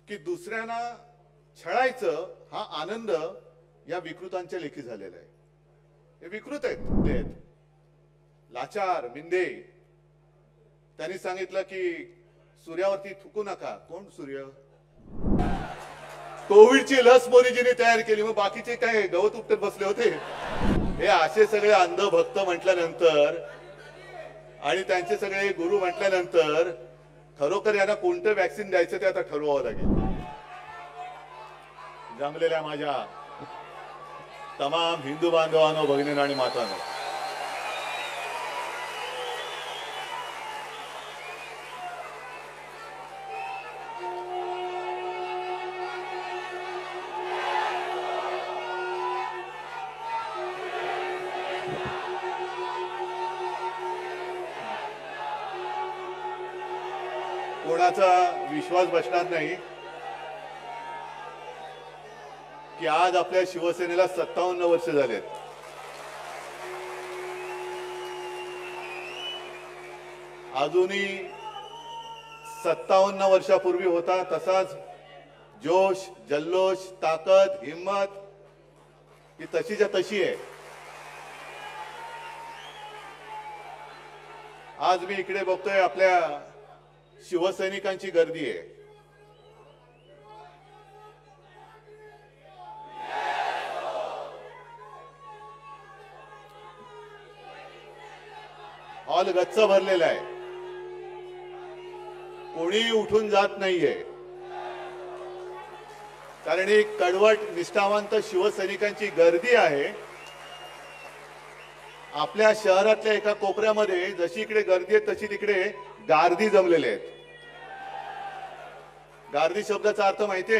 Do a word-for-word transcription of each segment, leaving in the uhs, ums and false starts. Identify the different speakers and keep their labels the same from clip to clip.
Speaker 1: की दुसऱ्यांना छळायचं हा आनंद या विकृतांच्या लेखी झालेला आहे। हे विकृत आहेत, ते आहेत लाचार मिंदे। त्यांनी सांगितलं की सूर्यावरती थुकू नका। कोण सूर्य? कोविडची लस मोदीजींनी तयार केली, मग बाकीचे काय गवत उपटत बसले होते? हे असे सगळे अंध भक्त म्हटल्यानंतर आणि त्यांचे सगळे गुरु म्हटल्यानंतर खरोखर यांना कोणतं वॅक्सिन द्यायचं ते आता ठरवावं लागेल। जमलेल्या माझ्या तमाम हिंदू बांधवांनो, भगिनींनो आणि मातांनो, कोणाचा विश्वास बसणार नाही की आज आपल्या शिवसेनेला सत्तावन्न वर्ष झालेत। अजूनही सत्तावन्न वर्षापूर्वी होता तसाच जोश, जल्लोष, ताकद, हिम्मत ही तशीच्या तशी आहे। आज मी इकडे बघतोय आपल्या शिवसैनिकांची गर्दी आहे। हॉल गच्च भरलेला आहे, कोणीही उठून जात नाहीये, कारण एक कडवट निष्ठावंत शिवसैनिकांची गर्दी आहे। आपल्या शहरातल्या एका कोपऱ्यामध्ये जशी इकडे गर्दी आहे तशी तिकडे गार्दी जमलेले आहेत। गार्दी शब्दाचा अर्थ माहितीये?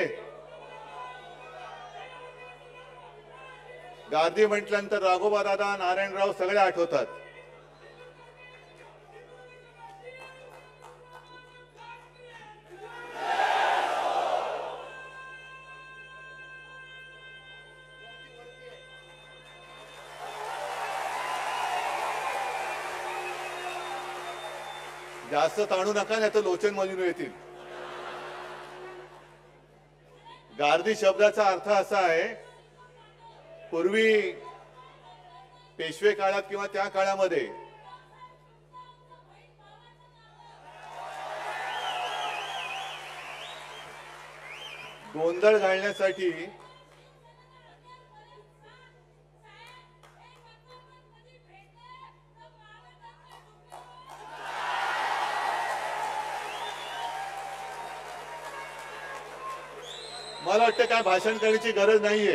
Speaker 1: गार्दी म्हटल्यानंतर राघोबा दादा, नारायणराव सगळे आठवतात। जास्त ताणू नका, नाही तर लोचन मजनू येतील। गार्दी शब्दाचा अर्थ असा आहे, पूर्वी पेशवे काळात किंवा त्या काळामध्ये गोंधळ घालण्यासाठी मला वाटतं काय भाषण करण्याची गरज नाहीये।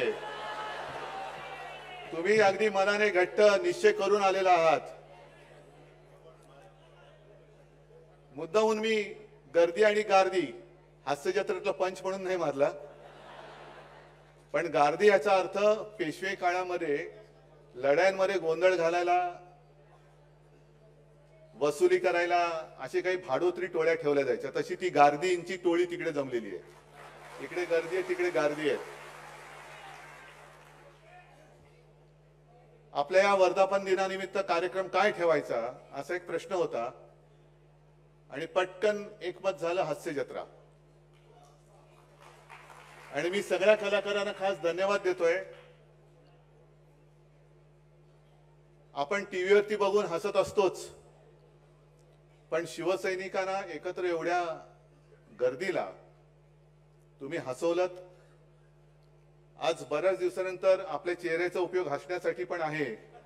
Speaker 1: तुम्ही अगदी मनाने घट्ट निश्चय करून आलेला आहात। मुद्दामून मी गर्दी आणि गार्दी हास्यजत्रेतला पंच म्हणून नाही मारला, पण गार्दी याचा अर्थ पेशवे काळामध्ये लढायांमध्ये गोंधळ घालायला, वसुली करायला असे काही भाडोत्री टोळ्या ठेवल्या जायच्या, तशी ती गार्दींची टोळी तिकडे जमलेली आहे। इकडे गर्दी आहे, तिकडे गार्दी आहे। आपल्या या वर्धापन दिनानिमित्त कार्यक्रम काय ठेवायचा असा एक प्रश्न होता आणि पटकन एकमत झालं हास्य जत्रा। आणि मी सगळ्या कलाकारांना खास धन्यवाद देतोय। आपण टीव्हीवरती बघून हसत असतोच, पण शिवसैनिकांना एकत्र एवढ्या गर्दीला तुम्ही हसवलत। आज बऱ्याच दिवसानंतर आपल्या चेहऱ्याचा उपयोग हसण्यासाठी पण आहे,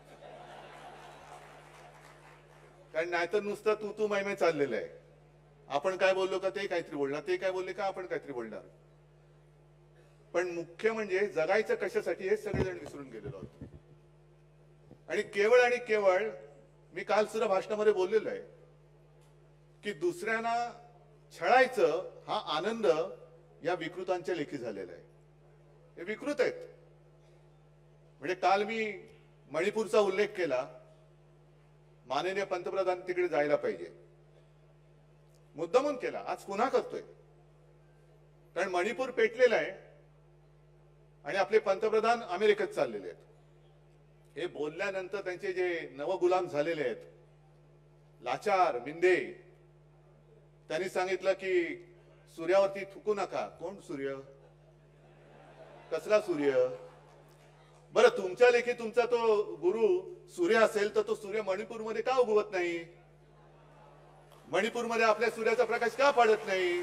Speaker 1: कारण नाहीतर नुसतं तू तू मैमे चाललेलं आहे। आपण काय बोललो का ते काहीतरी बोलणार, ते काय बोलले का आपण काहीतरी बोलणार, पण मुख्य म्हणजे जगायचं कशासाठी हे सगळेजण विसरून गेलेलो आहोत। आणि केवळ आणि केवळ मी काल सुद्धा भाषणामध्ये बोललेलो आहे की दुसऱ्यांना छळायचं हा आनंद या विकृतांच्या लेखी झालेला आहे। हे विकृत आहेत। म्हणजे काल मी मणिपूरचा उल्लेख केला, माननीय पंतप्रधान तिकडे जायला पाहिजे, मुद्दामून केला, आज पुन्हा करतोय, कारण मणिपूर पेटलेला आहे आणि आपले पंतप्रधान अमेरिकेत चाललेले आहेत। हे बोलल्यानंतर त्यांचे जे नवगुलाम झालेले आहेत लाचार मिंदे, त्यांनी सांगितलं की सूर्यावरती थुकू नका. कोण सूर्य? कसला सूर्य? बरं, तुमच्या लेखी तुमचा तो गुरु सूर्य असेल तर तो सूर्य मणिपूरमध्ये का उगवत नाही? मणिपूरमध्ये आपल्या सूर्याचा प्रकाश का पडत नाही?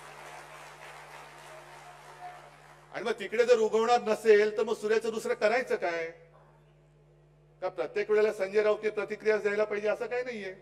Speaker 1: आणि मग तिकडे जर उगवणार नसेल तर मग सूर्याचं दुसरं करायचं काय? का प्रत्येक वेळेला संजय राऊत प्रतिक्रिया द्यायला पाहिजे असं काही नाहीये.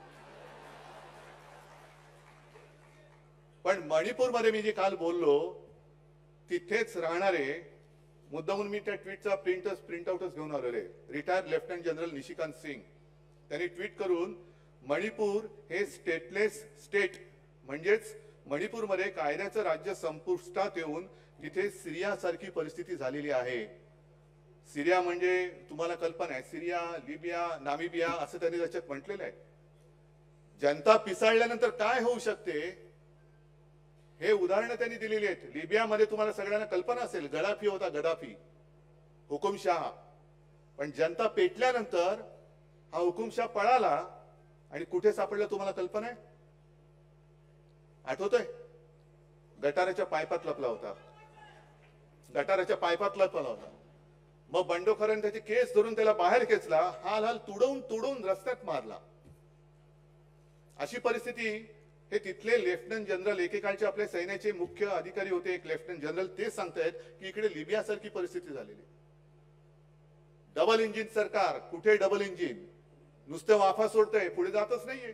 Speaker 1: पण मणिपूरमध्ये मी जे काल बोललो तिथेच राहणारे, मुद्दामून मी त्या ट्विटचा प्रिंटच प्रिंट आउटच घेऊन आलेले, retired lieutenant general Nishikant Singh त्यांनी ट्विट करून मणिपूर हे स्टेटलेस स्टेट म्हणजेच मणिपूरमध्ये कायद्याचं राज्य संपुष्टात येऊन तिथे सिरियासारखी परिस्थिती झालेली आहे. सिरिया म्हणजे तुम्हाला कल्पना आहे, सिरिया, लिबिया, नामिबिया असं त्यांनी त्याच्यात म्हटलेलं आहे. जनता पिसाळल्यानंतर काय होऊ शकते हे उदाहरणं त्यांनी दिलेली आहेत. लिबियामध्ये तुम्हाला सगळ्यांना कल्पना असेल, गडाफी होता, गडाफी, हुकुमशाह. पण जनता पेटल्यानंतर हा हुकुमशाह पळाला आणि कुठे सापडला तुम्हाला कल्पना आहे? आठवतंय? गटाराच्या पायपात लपला होता. गटाराच्या पायपात लपला होता. मग बंडखोरांनी त्याचे केस धरून त्याला बाहेर खेचला, हाल हाल तुडवून तुडवून रस्त्यात मारला. अशी परिस्थिती हे तिथले लेफ्टनंट जनरल, एकेकाळचे आपले सैन्याचे मुख्य अधिकारी होते, एक लेफ्टनंट जनरल, ते सांगतायत की इकडे लिबियासारखी परिस्थिती झालेली. डबल इंजिन सरकार. कुठे डबल इंजिन? नुसतं वाफा सोडतंय, पुढे जातच नाहीये.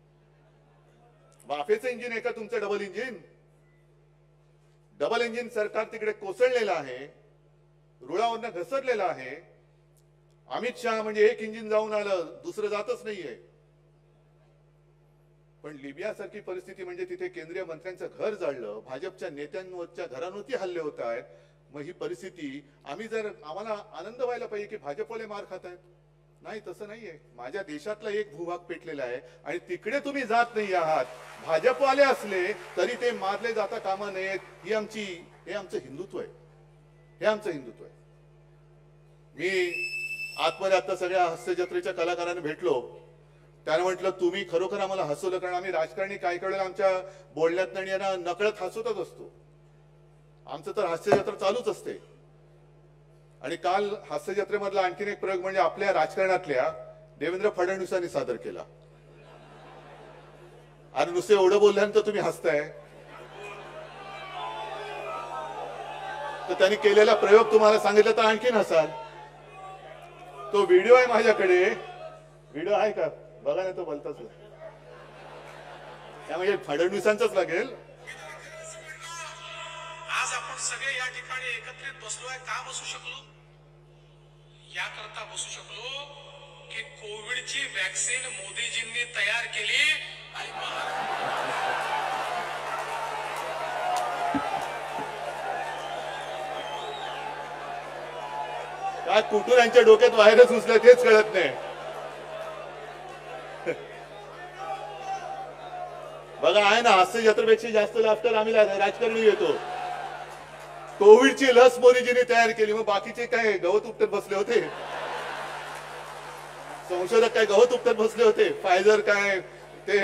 Speaker 1: वाफेचं इंजिन आहे का तुमचं डबल इंजिन? डबल इंजिन सरकार तिकडे कोसळलेलं आहे, रुळावरनं घसरलेलं आहे. अमित शहा म्हणजे एक इंजिन जाऊन आलं, दुसरं जातच नाहीये. पण लिबियासारखी परिस्थिती म्हणजे तिथे केंद्रीय मंत्र्यांचं घर जाळलं, भाजपच्या नेत्यांवरच्या घरांवरती हल्ले होत आहेत. मग ही परिस्थिती, आम्ही जर, आम्हाला आनंद व्हायला पाहिजे की भाजपवाले मार खात आहेत. नाही, तसं नाहीये. माझ्या देशातला एक भूभाग पेटलेला आहे आणि तिकडे तुम्ही जात नाही आहात. भाजपवाले असले तरी ते मारले जाता कामा नयेत. ही आमची, हे आमचं हिंदुत्व आहे. हे आमचं हिंदुत्व आहे. मी आतमध्ये आता सगळ्या हास्य जत्रेच्या कलाकारांना भेटलो. त्याने म्हटलं तुम्ही खरोखर आम्हाला हसवलं, कारण आम्ही राजकारणी काही वेळेला आमच्या बोलण्यात आणि यांना नकळत हसवतच असतो. आमचं तर हास्य जत्रा चालूच असते. आणि काल हास्य जत्रेमधला आणखीन एक प्रयोग म्हणजे आपल्या राजकारणातल्या देवेंद्र फडणवीसांनी सादर केला. आणि नुसते एवढं बोलल्यानंतर तुम्ही हसताय. तर त्यांनी केलेला प्रयोग तुम्हाला सांगितलं तर आणखीन हसाल. तो व्हिडिओ आहे माझ्याकडे. व्हिडिओ आहे का? बघा ना, तो बोलताच त्यामुळे फडणवीसांचाच लागेल.
Speaker 2: आज आपण सगळे या ठिकाणी एकत्रित बसलोय. का बसू शकलो? याकरता बसू शकलो की कोविडची वॅक्सिन मोदीजींनी तयार केली आणि
Speaker 1: काय कुठून यांच्या डोक्यात व्हायरस घुसला तेच कळत नाही. बघा, आहे ना, हास्य जत्रेपेक्षा जास्त लाफ्टर आम्ही राजकारणी येतो. कोविडची लस मोदीजींनी तयार केली. मग बाकीचे काय गवत उपटत बसले होते? संशोधक काय गवत उपटत बसले होते? फायझर काय ते,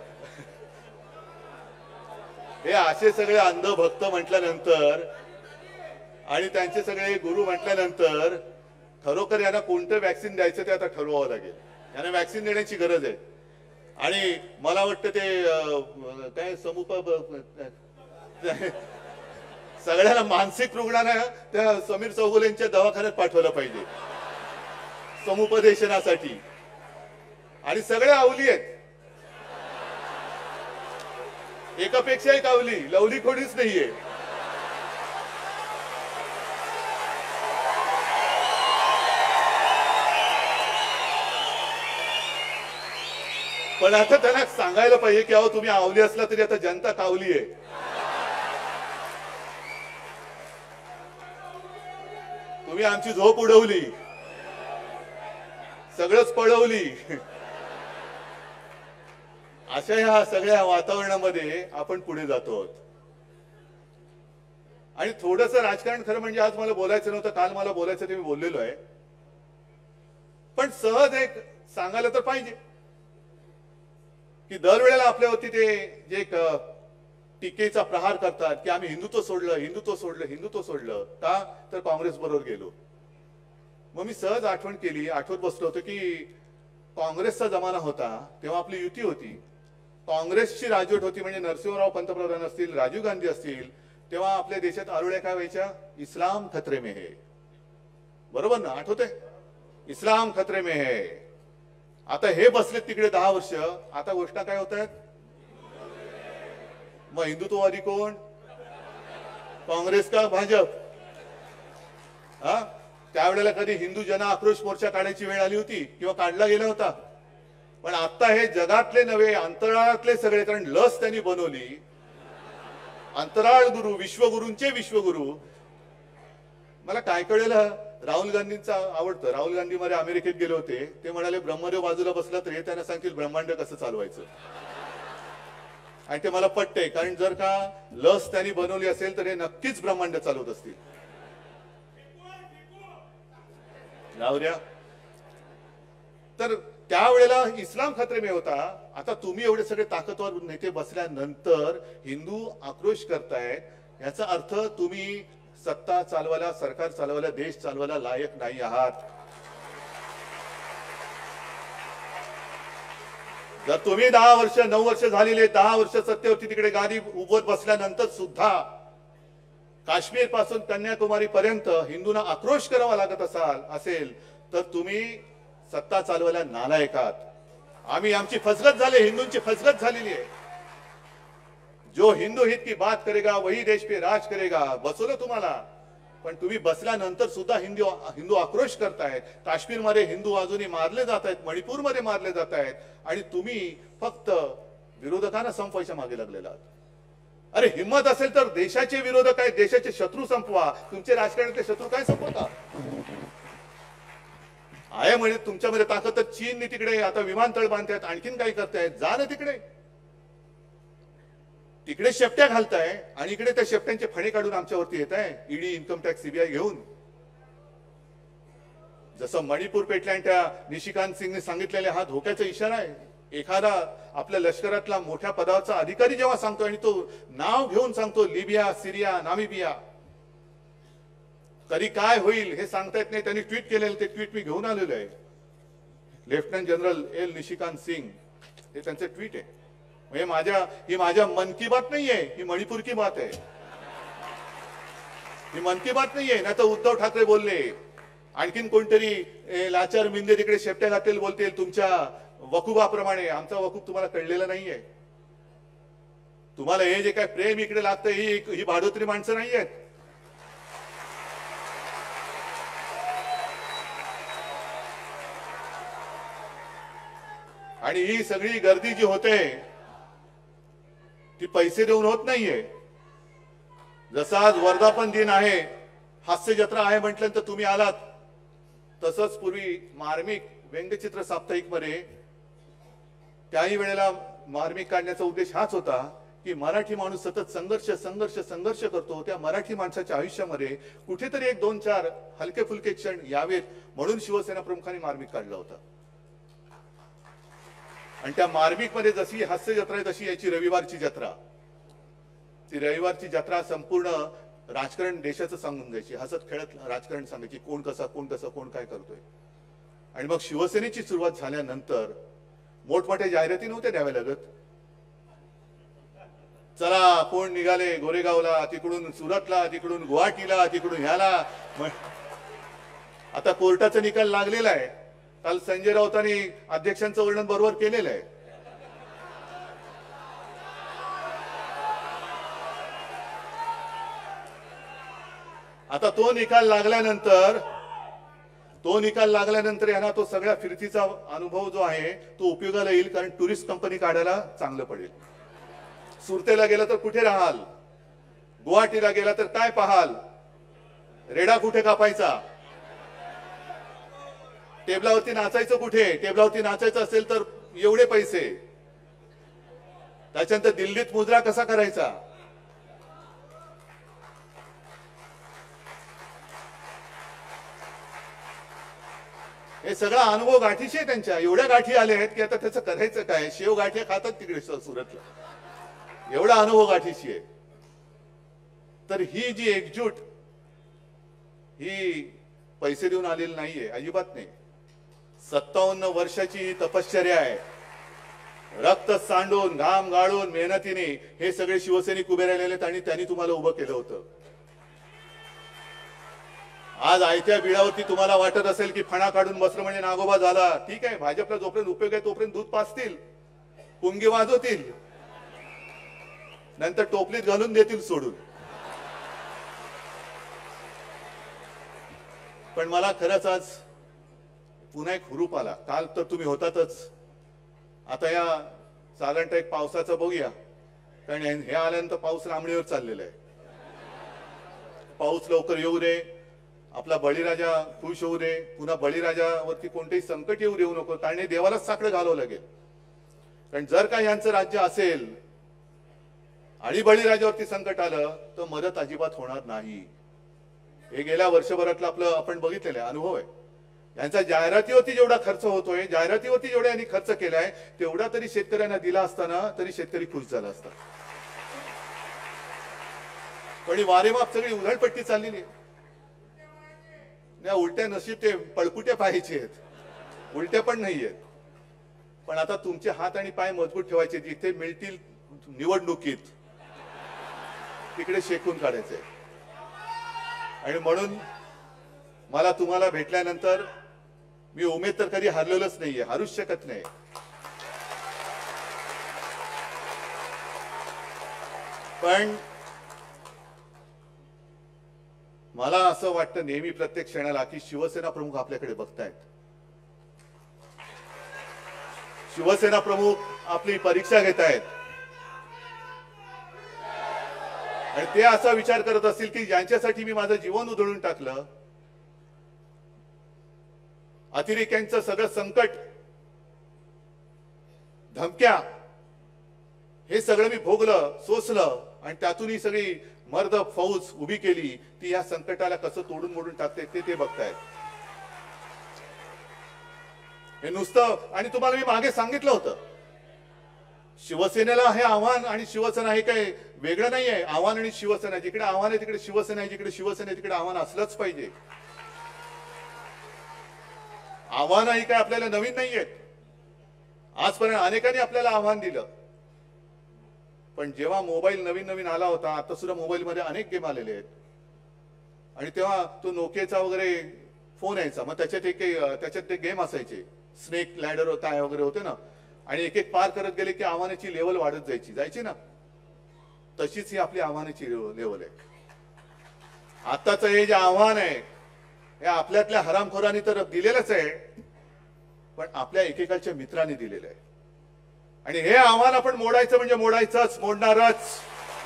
Speaker 1: हे असे सगळे अंधभक्त म्हटल्यानंतर आणि त्यांचे सगळे गुरु म्हटल्यानंतर खरोखर यांना कोणतं वॅक्सिन द्यायचं ते आता ठरवावं लागेल. यांना वॅक्सिन देण्याची गरज आहे. आणि मला वाटतं ते काय समुप सगळ्यांना मानसिक रुग्णांना त्या समीर चौगुलेंच्या दवाखान्यात पाठवलं पाहिजे समुपदेशनासाठी. आणि सगळे आवली आहेत, एकापेक्षा एक आवली, लवली खोडीच नाहीये. पण आता त्यांना सांगायला पाहिजे की अहो तुम्ही आवली असला तरी आता जनता कावली आहे. तुम्ही आमची झोप उडवली, सगळंच पळवली. अशा ह्या सगळ्या वातावरणामध्ये आपण पुढे जातो. आणि थोडस राजकारण खरं म्हणजे आज मला बोलायचं नव्हतं, काल मला बोलायचं ते मी बोललेलो आहे. पण सहज एक सांगायला तर पाहिजे की दरवेळेला आपल्यावरती ते जे टीकेचा प्रहार करतात की आम्ही हिंदुत्व सोडलं हिंदुत्व सोडलं हिंदुत्व सोडलं का तर काँग्रेस बरोबर गेलो. मग मी सहज आठवण केली, आठवत बसलो होतो की काँग्रेसचा जमाना होता तेव्हा आपली युती होती, काँग्रेसची राजवट होती, म्हणजे नरसिंहराव पंतप्रधान असतील, राजीव गांधी असतील, तेव्हा आपल्या देशात आरोळ्या काय व्हायच्या, इस्लाम खतरे में है, बरोबर ना, आठवते, इस्लाम खतरे में है. आता हे बसले तिकडे दहा वर्ष, आता गोष्ट काय होत आहेत, मग हिंदुत्ववादी कोण, काँग्रेस का भाजप. हा त्यावेळेला कधी हिंदू जन आक्रोश मोर्चा काढायची वेळ आली होती किंवा काढला गेला होता. पण आता हे जगातले नव्हे अंतराळातले सगळे, कारण लस त्यांनी बनवली, अंतराळ गुरु, विश्वगुरूंचे विश्वगुरु. मला काय कळेलं, राहुल गांधींचा आवडतं, राहुल गांधी मध्ये अमेरिकेत गेले होते, ते म्हणाले ब्रह्मदेव बाजूला बसला तर हे त्यांना सांगतील ब्रह्मांड कसं चालवायचं. आणि ते मला पटतंय, कारण जर का लस त्यांनी बनवली असेल तर हे नक्कीच ब्रह्मांड चालवत असतील. जाऊ द्या. तर त्यावेळेला इस्लाम खतरे में होता. आता तुम्ही एवढे सगळे ताकदवर नेते बसल्यानंतर हिंदू आक्रोश करतायत, याचा अर्थ तुम्ही सत्ता चालवायला, सरकार चालवायला, देश चालवायला लायक नाही आहात. जर तुम्ही दहा वर्ष नऊ वर्ष झालेले, दहा वर्ष सत्तेवरती तिकडे गादी उभत बसल्यानंतर सुद्धा काश्मीर पासून कन्याकुमारी पर्यंत हिंदूंना आक्रोश करावा लागत असाल असेल तर तुम्ही सत्ता चालवायला नालायक आहात. आम्ही आमची फसगत झाली, हिंदूंची फसगत झालेली आहे. जो हिंदू हित की बात करेगा वही देश पे राज करेगा, बसवलं तुम्हाला, पण तुम्ही बसल्यानंतर सुद्धा हिंदू हिंदू आक्रोश करतायत. काश्मीरमध्ये हिंदू अजूनही मारले जात आहेत, मणिपूरमध्ये मारले जात आहेत, आणि तुम्ही फक्त विरोधकांना संपवायच्या मागे लागलेला आहात. अरे हिम्मत असेल तर देशाचे विरोधक आहेत, देशाचे शत्रू संपवा. तुमचे राजकारणातले शत्रू काय संपवता आहे म्हणजे तुमच्यामध्ये ताकद तर चीनने तिकडे आता विमानतळ बांधतायत, आणखीन काही करतायत, जा ना तिकडे. तिकडे शेपट्या घालताय आणि इकडे त्या शेपट्यांचे फणे काढून आमच्यावरती येत आहे, ईडी, इन्कम टॅक्स, सीबीआय घेऊन. जसं मणिपूर पेटल्या आणि त्या निशिकांत सिंगने सांगितलेले हा धोक्याचा इशारा आहे. एखादा आपल्या लष्करातला मोठ्या पदाचा अधिकारी जेव्हा सांगतो आणि तो नाव घेऊन सांगतो लिबिया, सिरिया, नामिबिया, कधी काय होईल हे सांगता येत नाही. त्यांनी ट्विट केलेलं ते ट्विट मी घेऊन आलेलो आहे. Lieutenant general L Nishikant Singh, हे त्यांचे ट्विट आहे. म्हणजे माझ्या ही माझ्या मन की बात नाहीये, ही मणिपूर की बात आहे. ही मन की बात नाहीये. ना तर उद्धव ठाकरे बोलले, आणखीन कोणतरी लाचार मिंदे तिकडे शेपट्या घातलेले बोलतील तुमच्या वकुबाप्रमाणे. आमचा वकूब तुम्हाला कळलेला नाहीये. तुम्हाला हे जे काय प्रेम इकडे लागतं ही ही भाडोत्री माणसं नाहीयेत. आणि ही सगळी गर्दी जी होते ती पैसे देऊन होत नाहीये. जसा आज वर्धापन दिन आहे, हास्य जत्रा आहे म्हटल्यानंतर तुम्ही आलात, तसंच पूर्वी मार्मिक व्यंगचित्र साप्ताहिक मध्ये त्याही वेळेला मार्मिक काढण्याचा उद्देश हाच होता की मराठी माणूस सतत संघर्ष संघर्ष संघर्ष करतो. त्या मराठी माणसाच्या आयुष्यामध्ये कुठेतरी एक दोन चार हलके फुलके क्षण यावेत म्हणून शिवसेना प्रमुखांनी मार्मिक काढला होता. आणि त्या मार्मिक मध्ये जशी हास्य जत्रा आहे तशी याची रविवारची जत्रा. ती रविवारची जत्रा संपूर्ण राजकारण देशाचं सांगून द्यायची, हसत खेळत राजकारण सांगायची, कोण कसा कोण कसं कोण काय करतोय. आणि मग शिवसेनेची सुरुवात झाल्यानंतर मोठमोठ्या जाहिराती नव्हत्या द्याव्या लागत. चला कोण निघाले गोरेगावला, तिकडून सुरतला, तिकडून गुवाहाटीला, तिकडून ह्याला. आता कोर्टाचा निकाल लागलेला आहे. काल संजय राऊतांनी अध्यक्षांचं वर्णन बरोबर केलेलं आहे. आता तो निकाल लागल्यानंतर तो निकाल लागल्यानंतर यांना तो सगळ्या फिरतीचा अनुभव जो आहे तो उपयोगाला येईल. कारण टुरिस्ट कंपनी काढायला चांगलं पडेल. सुरतेला गेला तर कुठे राहाल, गुवाहाटीला गेला तर काय पाहाल, रेडा कुठे कापायचा, टेबलावरती नाचायचं कुठे, टेबलावरती नाचायचं असेल तर एवढे पैसे, त्याच्यानंतर दिल्लीत मुजरा कसा करायचा. हे सगळा अनुभव गाठीशी आहे त्यांच्या. एवढ्या गाठी आल्या आहेत की आता त्याचं करायचं काय. शेव गाठी खातात तिकडे सुरतला. एवढा अनुभव गाठीशी आहे. तर ही जी एकजूट ही पैसे देऊन आलेली नाहीये, अजिबात नाही. सत्तावन्न वर्षाची ही तपश्चर्या आहे. रक्त सांडून घाम गाळून मेहनतीने हे सगळे शिवसैनिक उभे राहिलेले आहेत आणि त्यांनी तुम्हाला उभं केलं होतं. आज आयत्या बिळावरती तुम्हाला वाटत असेल की फणा काढून बसलं म्हणजे नागोबा झाला. ठीक आहे, भाजपला जोपर्यंत उपयोग आहे तोपर्यंत दूध पाजतील, पुंगी वाजवतील, नंतर टोपलीत घालून देतील सोडून. पण मला खरंच आज पुन्हा एक हुरूप आला. काल तर तुम्ही होतातच. आता या साधारणतः एक पावसाचं बघूया, कारण हे आल्यानंतर पाऊस लांबणीवर चाललेला आहे. पाऊस लवकर येऊ दे, आपला बळीराजा खुश होऊ दे, पुन्हा बळीराजावरती कोणतेही संकट येऊ देऊ नको, कारण हे देवालाच साकडं घालावं लागेल. कारण जर का यांचं राज्य असेल आणि बळीराजावरती संकट आलं तर मदत अजिबात होणार नाही. हे गेल्या वर्षभरातलं आपलं आपण बघितलेलं आहे, अनुभव आहे. यांचा जाहिरातीवरती जेवढा खर्च होतोय, जाहिरातीवरती जेवढा यांनी खर्च केलाय तेवढा तरी शेतकऱ्यांना दिला असताना तरी शेतकरी खुश झाला असता. पण ही वारेमाप सगळी उधळपट्टी चाललेली आहे. उलट्या नशीब ते पळपुट्या पाहायचे आहेत, उलट्या पण नाही आहेत. पण आता तुमचे हात आणि पाय मजबूत ठेवायचे, जिथे मिळतील निवडणुकीत तिकडे शेकून काढायचे. आणि म्हणून मला तुम्हाला भेटल्यानंतर मी उमेद तर कधी हरलेलोच नाहीये, हारूच शकत नाही. पण मला असं वाटतं नेहमी प्रत्येक क्षणाला की शिवसेना प्रमुख आपल्याकडे बघतायत. शिवसेना प्रमुख आपली परीक्षा घेत आहेत आणि ते असा विचार करत असतील की ज्यांच्यासाठी मी माझं जीवन उधळून टाकलं, अतिरेक्यांचं सगळं संकट, धमक्या, हे सगळं मी भोगलं, सोसलं आणि त्यातून ही सगळी मर्द फौज उभी केली, ती या संकटाला कसं तोडून मोडून टाकते ते ते बघतायत. हे नुसतं, आणि तुम्हाला मी मागे सांगितलं होतं, शिवसेनेला हे आव्हान आणि शिवसेना हे काही वेगळं नाही आहे. आव्हान आणि शिवसेना, जिकडे आव्हान आहे तिकडे शिवसेना आहे, जिकडे शिवसेना आहे तिकडे आव्हान असलंच पाहिजे. आव्हान ही काय आपल्याला नवीन नाही आहेत. आजपर्यंत अनेकांनी आपल्याला आव्हान दिलं. पण जेव्हा मोबाईल नवीन नवीन आला होता, आता सुद्धा मोबाईल मध्ये अनेक गेम आलेले आहेत, आणि तेव्हा तो नोकियाचा वगैरे फोन यायचा, मग त्याच्यात एक त्याच्यात ते गेम असायचे, स्नेक लॅडर काय वगैरे होते ना, आणि एक एक पार करत गेले की आव्हानाची लेवल वाढत जायची जायची ना. तशीच ही आपली आव्हानाची लेवल आहे. आताच हे जे आव्हान आहे हे आपल्यातल्या हरामखोरांनी तर दिलेलंच आहे, पण आपल्या एकेकाच्या मित्रांनी दिलेलं आहे. आणि हे आव्हान आपण मोडायचं म्हणजे मोडायचंच, मोडणारच.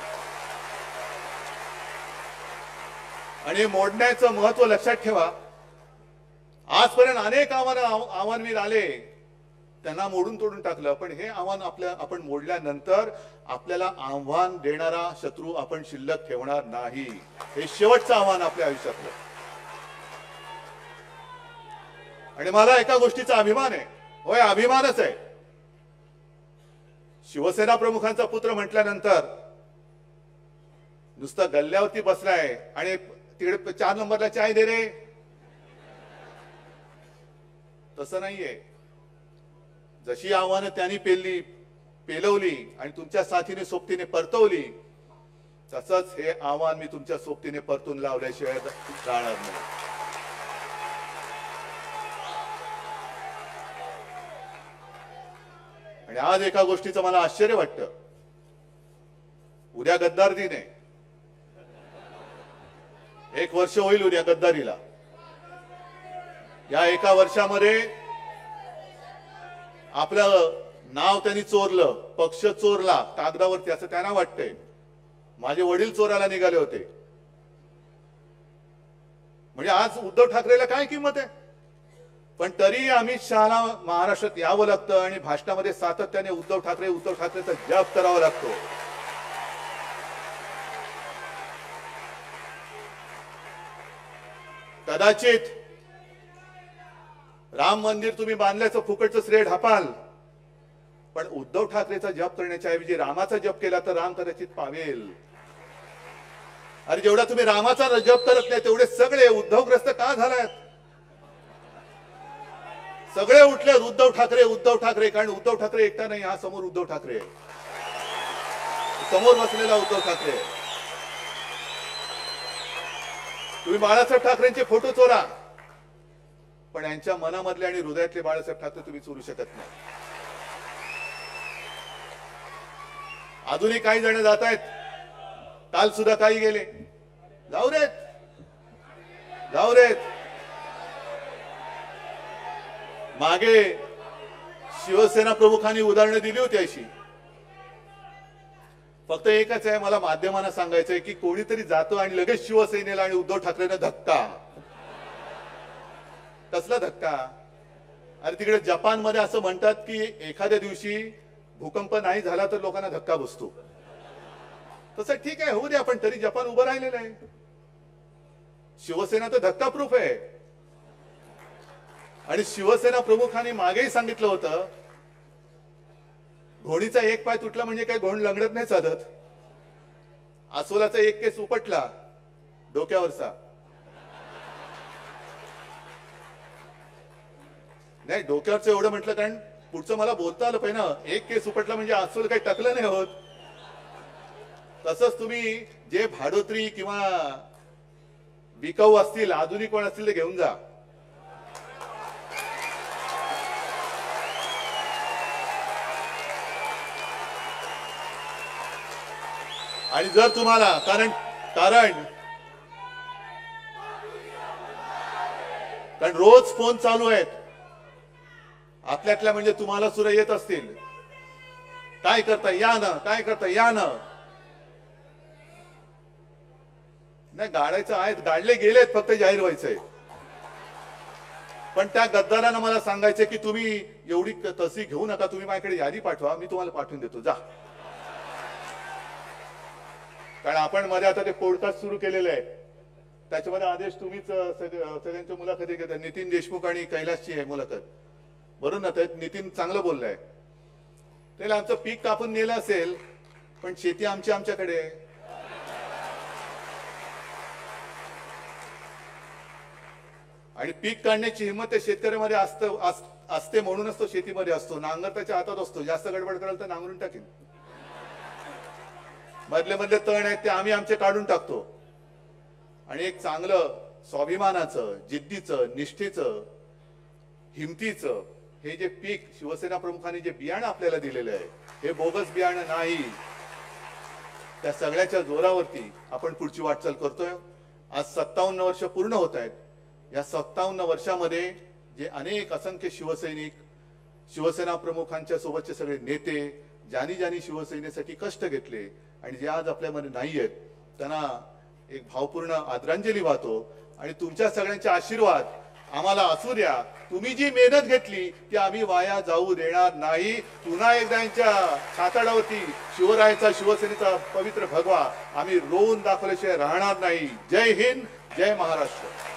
Speaker 1: आणि मोडण्याचं महत्व लक्षात ठेवा. आजपर्यंत अनेक आव्हान आव्हानवीर आले, त्यांना मोडून तोडून टाकलं, पण हे आव्हान आपल्या आपण मोडल्यानंतर आपल्याला आव्हान देणारा शत्रू आपण शिल्लक ठेवणार नाही. हे शेवटचं आव्हान आपल्या आयुष्यातलं. आणि मला एका गोष्टीचा अभिमान आहे, होय अभिमानच आहे. शिवसेना प्रमुखांचा पुत्र म्हटल्यानंतर नुसता गल्ल्यावरती बसलाय आणि तिकडे चार नंबरला चाय दे रे, तसं नाहीये. जशी आव्हानं त्यांनी पेलली पेलवली आणि तुमच्या साथीने सोबतीने परतवली, तसंच हे आव्हान मी तुमच्या सोबतीने परतून लावल्याशिवाय राहणार नाही. आणि आज एका गोष्टीचं मला आश्चर्य वाटतं. उद्या गद्दार दिन आहे, एक वर्ष होईल उद्या गद्दारीला. या एका वर्षामध्ये आपलं नाव त्यांनी चोरलं, पक्ष चोरला कागदावरती, असं त्यांना वाटतंय. माझे वडील चोरायला निघाले होते, म्हणजे आज उद्धव ठाकरेला काय किंमत आहे. पण तरी अमित शहाला महाराष्ट्रात यावं लागतं आणि भाषणामध्ये सातत्याने उद्धव ठाकरे उद्धव ठाकरेचा जप करावा लागतो. कदाचित राम मंदिर तुम्ही बांधल्याचं फुकटचं श्रेय ढापाल, पण उद्धव ठाकरेचा जप करण्याच्या ऐवजी रामाचा जप केला तर राम कदाचित पावेल. अरे जेवढा तुम्ही रामाचा जप करत नाही तेवढे सगळे उद्धवग्रस्त का झालात? सगळे उठले उद्धव ठाकरे उद्धव ठाकरे, कारण उद्धव ठाकरे एकटा नाही, हा समोर उद्धव ठाकरे आहे, समोर बसलेला उद्धव ठाकरे. तुम्ही बाळासाहेब ठाकरेंचे फोटो चोरा, पण यांच्या मनामधले आणि हृदयातले बाळासाहेब ठाकरे तुम्ही चोरू शकत नाही. अजूनही काही जण जात आहेत, काल सुद्धा काही गेले, जाऊ देत जाऊ देत. मागे शिवसेना प्रमुखांनी उदाहरणं दिली होती अशी. फक्त एकच आहे मला माध्यमांना सांगायचंय की कोणीतरी जातो आणि लगेच शिवसेनेला आणि उद्धव ठाकरेंना धक्का. कसला धक्का? अरे तिकडे जपानमध्ये असं म्हणतात की एखाद्या दिवशी भूकंप नाही झाला तर लोकांना धक्का बसतो. तसं ठीक आहे, होऊ द्या, पण तरी जपान उभं राहिलेलं आहे. शिवसेना तर धक्का प्रूफ आहे. आणि शिवसेना प्रमुखांनी मागेही सांगितलं होतं, घोडीचा एक पाय तुटला म्हणजे काय घोड लंगडत नाही चालत. अस्वलाचा एक केस उपटला डोक्यावरचा, नाही डोक्यावरचं एवढं म्हटलं कारण पुढचं मला बोलता आलं पाहिजे ना. एक केस उपटला म्हणजे अस्वल काही टकलं नाही होत. तसंच तुम्ही जे भाडोत्री किंवा विकाऊ असतील, आधुनिक कोण असतील ते घेऊन जा. आणि जर तुम्हाला कारण कारण कारण रोज फोन चालू आहेत आपल्यातल्या, म्हणजे तुम्हाला सुद्धा येत असतील, काय करता या ना, काय करता या ना. नाही गाडायचं आहेत, गाडले गेलेत, फक्त जाहीर व्हायचंय. पण त्या गद्दारांना मला सांगायचं की तुम्ही एवढी तसी घेऊ नका, तुम्ही माझ्याकडे यादी पाठवा, मी तुम्हाला पाठवून देतो, जा. कारण आपण मध्ये आता ते पॉडकास्ट सुरू केलेले आहे, त्याच्यामध्ये आदेश तुम्हीच सगळ्यांच्या मुलाखती घेता. नितीन देशमुख आणि कैलासची आहे मुलाखत, बरोबर ना? तर नितीन चांगलं बोललाय, त्याला आमचं पीक कापून नेलं असेल पण शेती आमची आमच्याकडे. आणि पीक काढण्याची हिंमत त्या शेतकऱ्यामध्ये असते म्हणूनच तो शेतीमध्ये असतो. नांगर त्याच्या हातात असतो, जास्त गडबड कराल तर नांगरून टाकेल. मधले मधले तण आहेत ते आम्ही आमचे काढून टाकतो. आणि एक चांगलं स्वाभिमानाचं, जिद्दीचं, निष्ठेचं, हिमतीचं हे जे पीक शिवसेना प्रमुखांनी जे बियाणं आपल्याला दिलेलं आहे, हे बोगस बियाणं नाही. त्या सगळ्याच्या जोरावरती आपण पुढची वाटचाल करतोय. आज सत्तावन्न वर्ष पूर्ण होत आहेत. या सत्तावन्न वर्षामध्ये जे अनेक असंख्य शिवसैनिक, शिवसेना प्रमुखांच्या सोबतचे सगळे नेते, ज्यांनी ज्यांनी शिवसेनेसाठी कष्ट घेतले आणि जे आज आपल्यामध्ये नाही आहेत, त्यांना एक भावपूर्ण आदरांजली वाहतो. आणि तुमच्या सगळ्यांचे आशीर्वाद आम्हाला असू द्या. तुम्ही जी मेहनत घेतली ती आम्ही वाया जाऊ देणार नाही. पुन्हा एकदा यांच्या छाताडावरती शिवरायाचा, शिवसेनेचा पवित्र भगवा आम्ही रोवून दाखवल्याशिवाय राहणार नाही. जय हिंद, जय महाराष्ट्र.